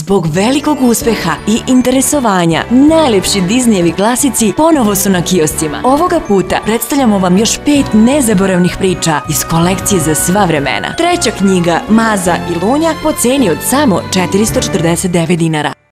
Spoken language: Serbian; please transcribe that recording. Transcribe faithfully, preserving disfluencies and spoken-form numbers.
Zbog velikog uspeha i interesovanja, najlepši Disneyevi klasici ponovo su na kioscima. Ovoga puta predstavljamo vam još pet nezaboravnih priča iz kolekcije za sva vremena. Treća knjiga, Maza i Lunja, po ceni od samo četiristo četrdeset devet dinara.